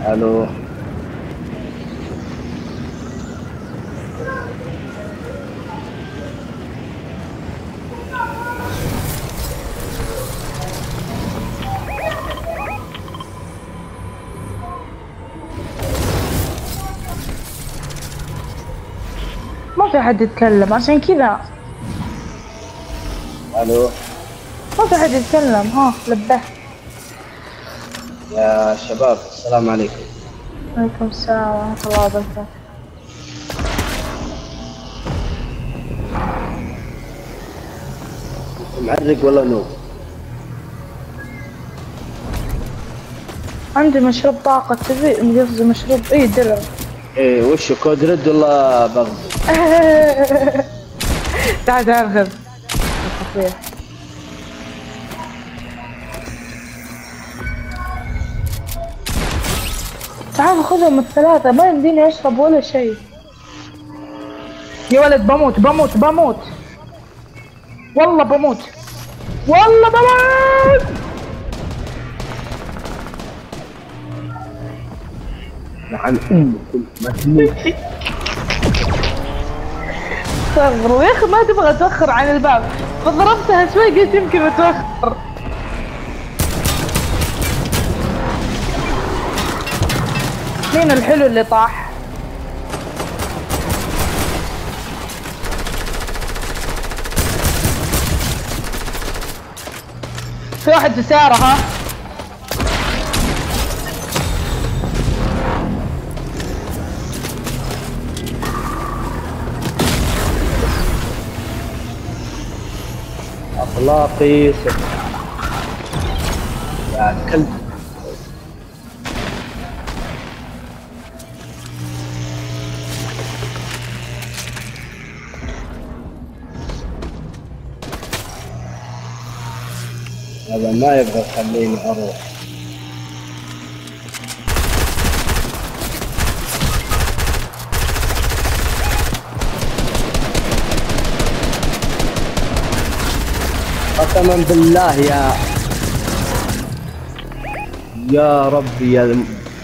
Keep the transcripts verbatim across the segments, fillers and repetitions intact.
الو. ما في حد يتكلم عشان كذا. الو. ما في حد يتكلم. ها لبه. يا شباب السلام عليكم. وعليكم السلام ورحمة الله وبركاته. معرق ولا نو؟ عندي مشروب طاقة تبي قصدي مشروب اي درع. ايه وشو كود رد ولا بغض؟ تعال تعال خذ. تعال خذهم الثلاثة ما يمديني اشرب ولا شيء. يا ولد بموت بموت بموت والله بموت والله بموت. عن امك ما تموت. صغر يا اخي ما تبغى تأخر عن الباب فضربتها شوي قلت يمكن اتوخر. مين الحلو اللي طاح؟ في واحد في سيارة ها؟ اخلاقي صفر يا كلب. هذا ما يبغى يخليني اروح. قسما بالله يا يا ربي يا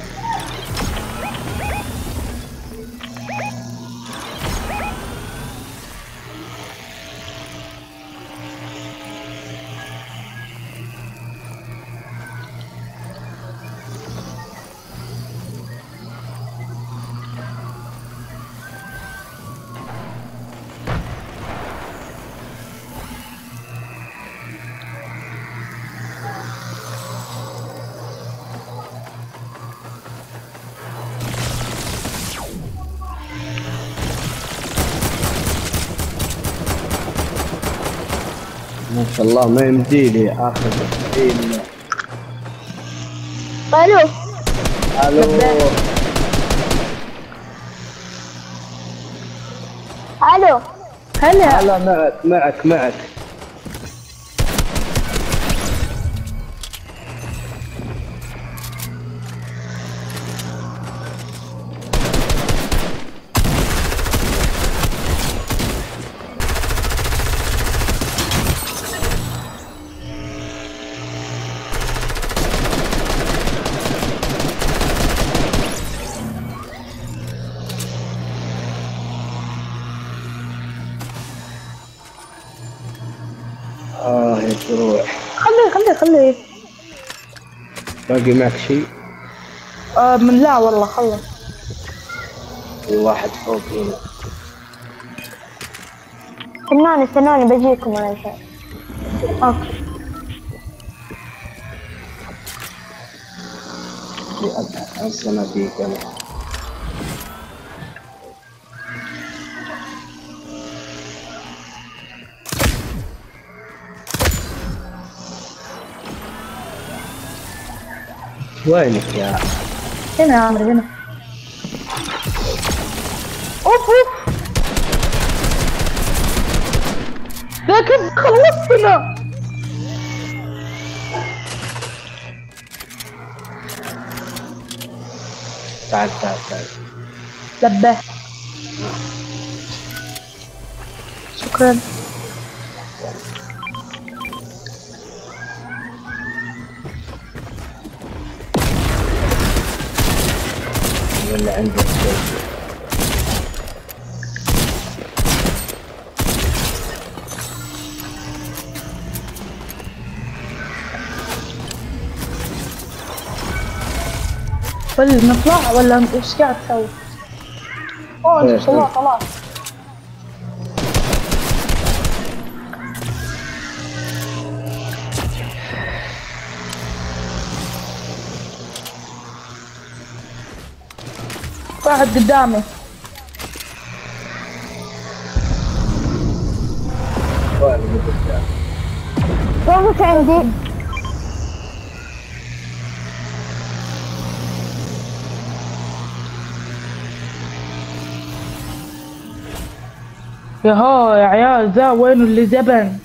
ما شاء الله ما يمديلي اخذ الحين. الو الو. الو هلا. هلا معك معك معك. اه يا دروع. خليه خليه خليه. باقي معك شيء؟ آه من لا والله خلص. في واحد فوق هنا. استنوني استنوني بجيكم انا الحين. اوكي. أصلا فيك أنا. وينك يا؟ هنا يا عمري هنا. اوف اوف. لا كيف خلصتنا؟ تعال تعال تعال. لبه. شكرا. اللي عنده الشيء. ولا نطلع ولا ايش قاعد تسوي؟ اوه انت طلع طلع. واحد قدامي. وقفت عندي. يا ها يا عيال ذا وينه اللي زبن؟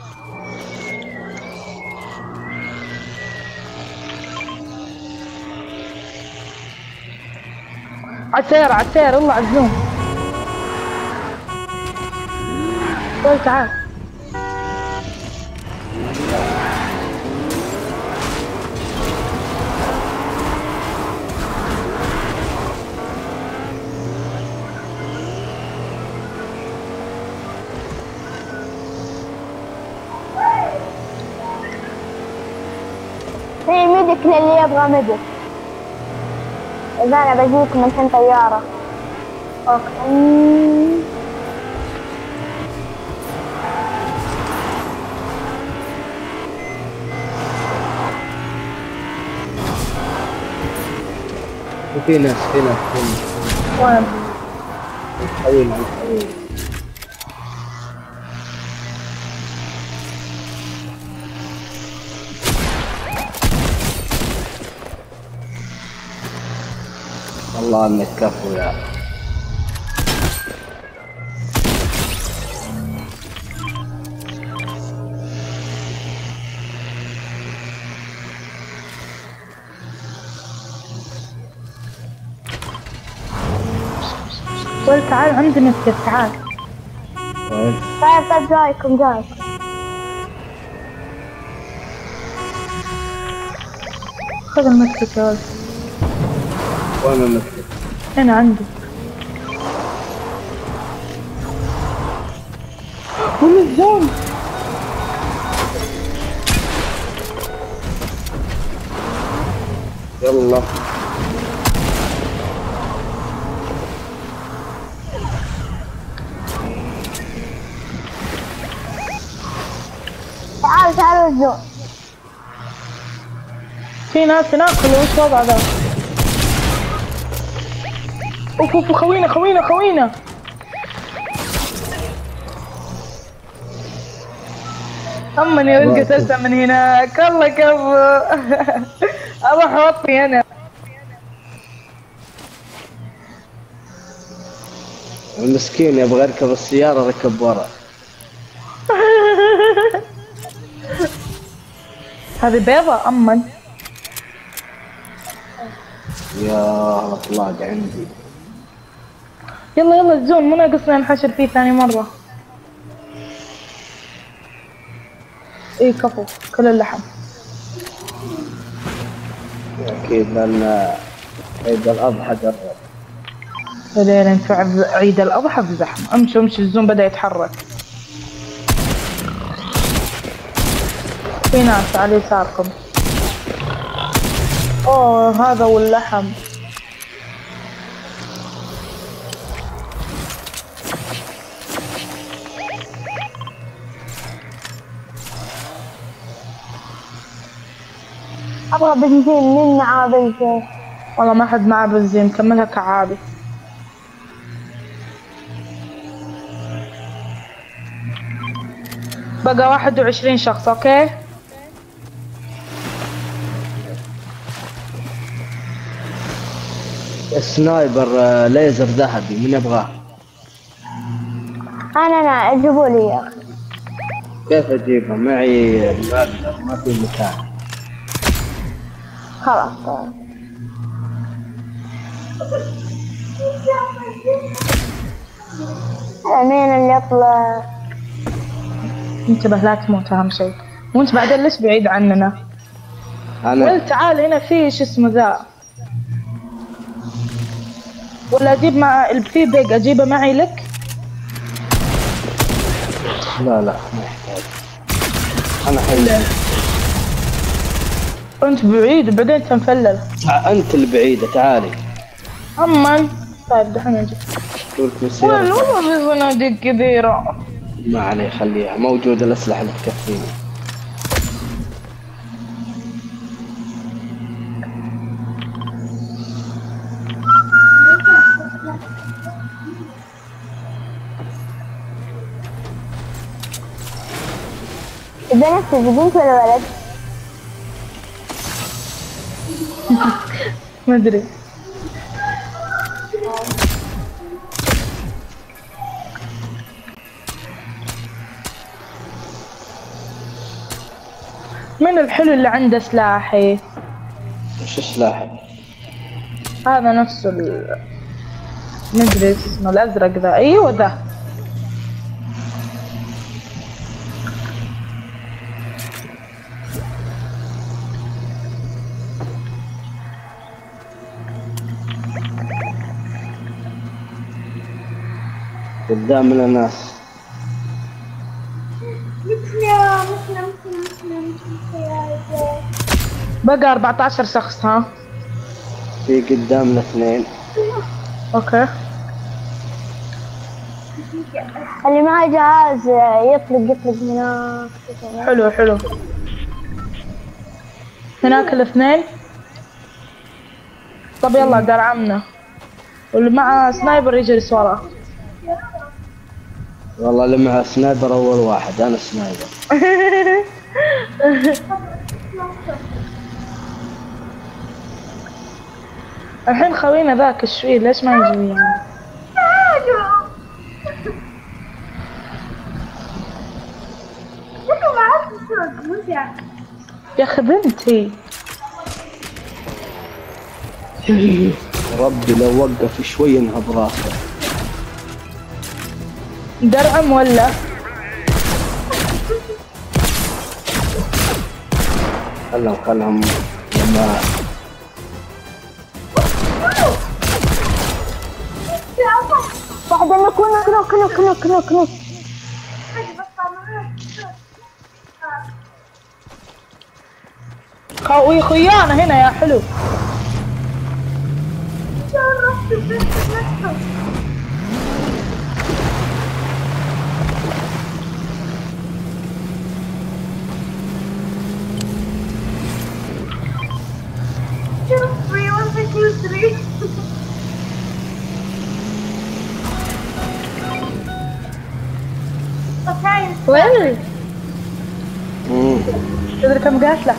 عالسيارة عالسيارة يلا عزوم. طيب تعال. في ميدك للي يبغى ميدك. إذا أنا بجيك من حين طيارة. أوكي. وفي ناس في ناس في ناس. وين؟ حويل عن حويل. والله انك كفو يا قول تعال عندي مسكت تعال. وين؟ طيب طيب جايكم جايكم. خذ المسكت يا ولد. وين المسكت؟ هنا عندي. وين الزون؟ يلا تعالوا تعالوا الزون. في ناس هناك ولا وش وضع ذا؟ اوف اوف خوينا خوينا خوينا. امني رزقت هسه من هناك الله كفو. اروح اوطي انا. المسكين يبغى يركب السيارة ركب ورا. هذه بيضة أمن. يا اطلاق عندي. يلا يلا الزون مو ناقصنا نحشر فيه ثاني مرة. ايه كفو كل اللحم. اكيد لان عيد الاضحى قرب. بعدين انت عيد الأضحى بزحمة. امشي امشي الزون بدأ يتحرك. في ناس على يساركم. اوه هذا واللحم. أبغى بنزين. مين معاه بنزين؟ والله ما حد معاه بنزين كملها كعابي. بقى واحد وعشرين شخص اوكي. السنايبر ليزر ذهبي من يبغاه؟ أنا أنا أجيبوا لي يا أخي. كيف اجيبه؟ معي ما اقدر ما في مكان. خلاص طيب. مين اللي يطلع؟ انتبه لا تموت اهم شيء. وانت بعدين ليش بعيد عننا؟ انا قلت تعال هنا في شو اسمه ذا. ولا اجيب مع في بيج اجيبه معي لك؟ لا لا ما يحتاج. انا حي. انت بعيد وبعدين انت مفلل. انت البعيدة تعالي. اما طيب دحين اجي. قلت وين مسيرة. والله في صناديق كبيرة. ما عليه خليها موجودة الاسلحة اللي تكفيني. البنات بنت ولا ولد؟ ما ادري. من الحلو اللي عنده سلاحي؟ وش سلاحك؟ هذا نفسه ال مدري اسمه الازرق ذا. ايوه ذا. قدام الناس. بقى أربعة عشر شخص. ها في قدامنا اثنين. اوكي. اللي معه جهاز يطلق يطلق هناك. حلو حلو. هناك الاثنين. طب يلا درعمنا. واللي معه سنايبر يجلس وراه. والله اللي معه سنايبر اول واحد. انا سنايبر. الحين خوينا ذاك الشوي ليش ما يجي ويانا؟ يا اخي بنتي. ربي لو وقف شوي انهب راسه. درعم ولا؟ خلهم خلهم لما واحدة نوك نوك نوك نوك نوك نوك نوك. خوي خيانة هنا يا حلو. وين؟ امم تدري كم قاتله؟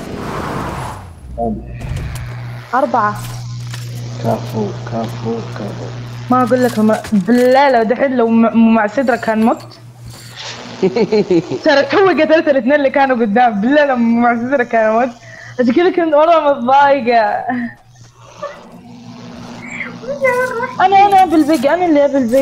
أربعة. كفو كفو كفو. ما أقول لك ما... بالله لو دحين لو م... مع سدرة كان مت. ترى تو قتلت الاثنين اللي كانوا قدام. بالله لو مع سدرة كان مت. عشان كذا كنت مرة متضايقة. أنا أنا بالبيج. أنا اللي بالبيج.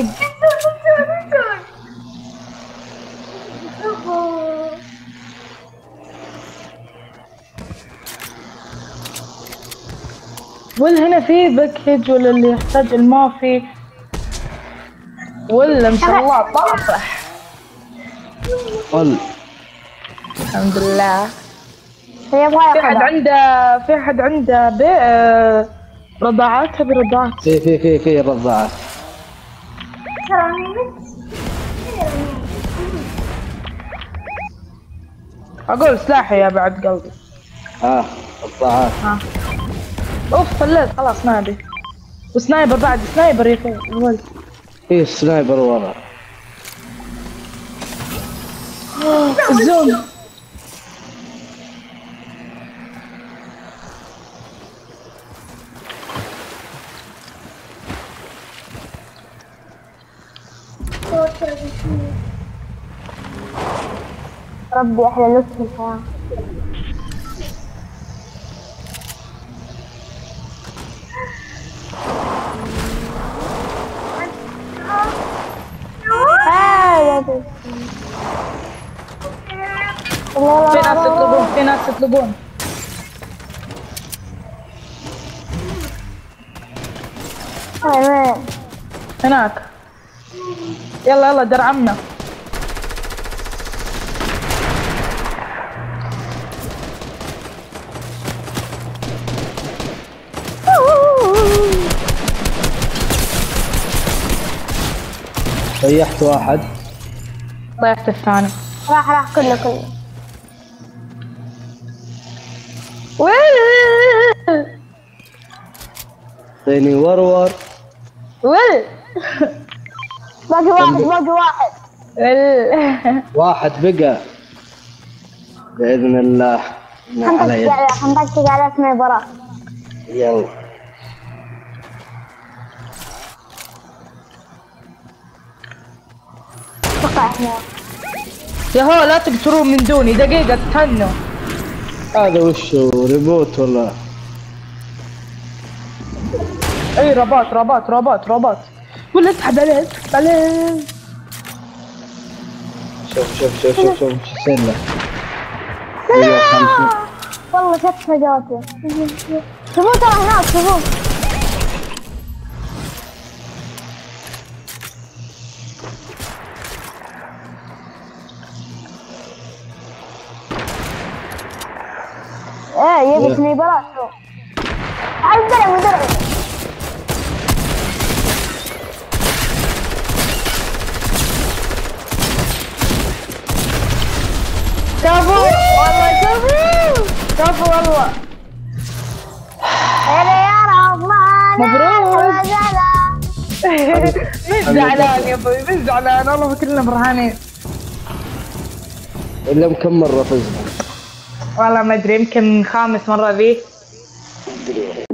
ولا هنا في باكج ولا اللي يحتاج المافي ولا ما شاء الله طافح. قل الحمد لله. هي في حد عنده في حد عنده بي... آه... رضاعات. تبي رضاعات؟ في في في في رضاعات. اقول سلاحي يا بعد قلبي. ها رضاعات. ها اوف فليت خلاص ما ابي. وسنايبر بعد. سنايبر يا ولد. في سنايبر ورا. الزون. ربي احلى لطف الحياة. في ناس يطلبون. في ناس يطلبون. وين وين هناك. يلا يلا درعمنا. ريحت واحد. ضيعت الثاني. راح راح كله كله. ويل اعطيني ورور. ويل باقي واحد باقي واحد. ويل واحد بقى بإذن الله. على يد. حنطقطق على اسم المباراة. يلا توقع احنا. يا هو لا تقتلون من دوني دقيقة استنوا. هذا وشو ريبوت ولا؟ اي رباط رباط رباط رباط. ولا اسحب عليه اسحب عليه. شوف شوف شوف شوف شوف شو يصير له. والله شفت فجوته. شوفوا ترى هناك شوفوا. ايه يبي سنيبرات شوف. تعال درعم درعم. كفو والله كفو كفو والله. يا رحمن مبروك. زعلان. مش زعلان يا ابوي مش زعلان والله كلنا فرحانين. إلا كم مرة فزنا؟ والله ما ادري يمكن خامس مرة ذي.